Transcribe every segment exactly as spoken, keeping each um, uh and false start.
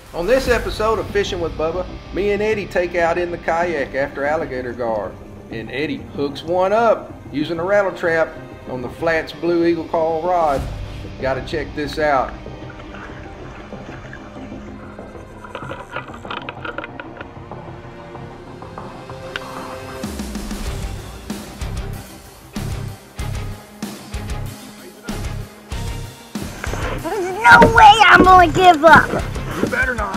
On this episode of Fishing with Bubba, me and Eddie take out in the kayak after alligator gar, and Eddie hooks one up using a rattle trap on the Flats blue EagleClaw rod. Gotta check this out. There's no way I'm gonna give up. You better not.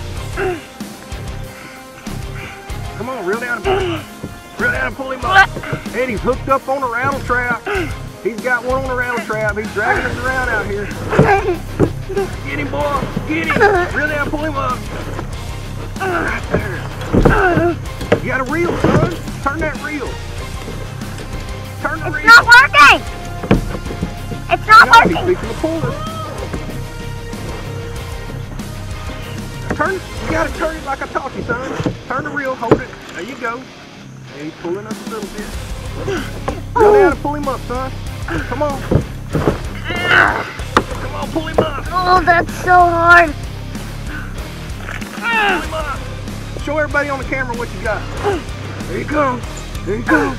Come on, reel down and pull him up. Reel down and pull him up. Eddie's hooked up on a rattle trap. He's got one on a rattle trap. He's dragging us around out here. Get him, boy. Get him. Reel down and pull him up. Right there. You got a reel, son. Turn that reel. Turn the it's reel. It's not working. It's not no, working. He's fixing to pull it. Turn, you gotta turn it like I taught you, son. Turn the reel, hold it. There you go. And he's pulling us a little bit. Reel down and pull him up, son. Come on. Come on, pull him up. Oh, that's so hard. Pull him up. Show everybody on the camera what you got. There you go. There you go.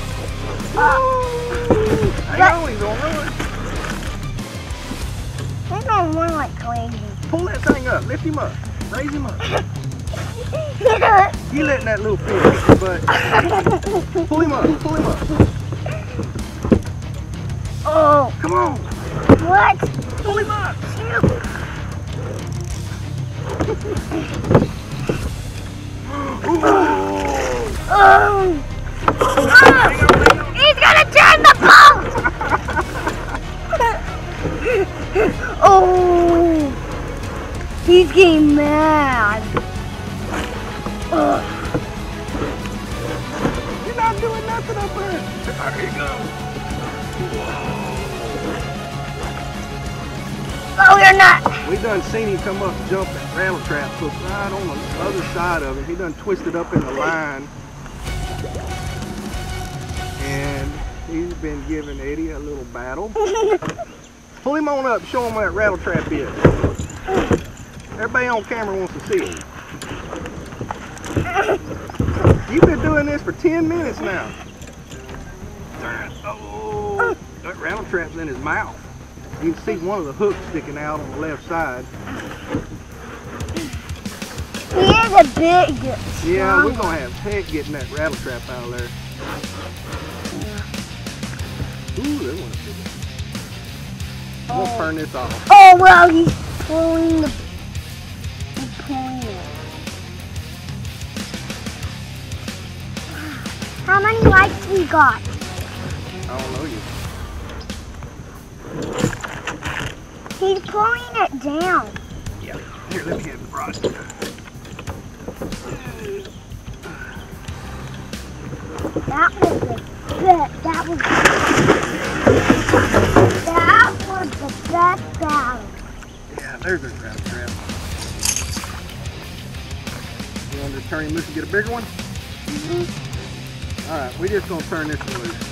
Hang on, he's gonna run. He's gonna run like crazy. Pull that thing up. Lift him up. Raise him up. Yeah. You letting that little fish hit your butt. Pull him up. Pull him up. Oh. Come on. What? Pull him up. Oh. Ah. He's gonna turn the boat. Oh. He's getting mad. Ugh. You're not doing nothing up there. There you go. Oh, you're not. We done seen him come up and jump that rattle trap hook right on the other side of him. He done twisted up in the line. And he's been giving Eddie a little battle. Pull him on up, show him where that rattle trap is. Everybody on camera wants to see it. You've been doing this for ten minutes now. Oh, that rattle trap's in his mouth. You can see one of the hooks sticking out on the left side. He is a big. Yeah, we're gonna have heck getting that rattle trap out of there. Ooh, that one's big. I'm gonna turn this off. Oh well, he's pulling the. He's pulling it. How many likes we got? I don't know you. He's pulling it down. Yeah. Here, let me have the rod. That was the best. That was. That was the best battle. Yeah, there's a rattle trap. You want to turn him loose and get a bigger one? Mm-hmm. All right, we're just gonna turn this one loose.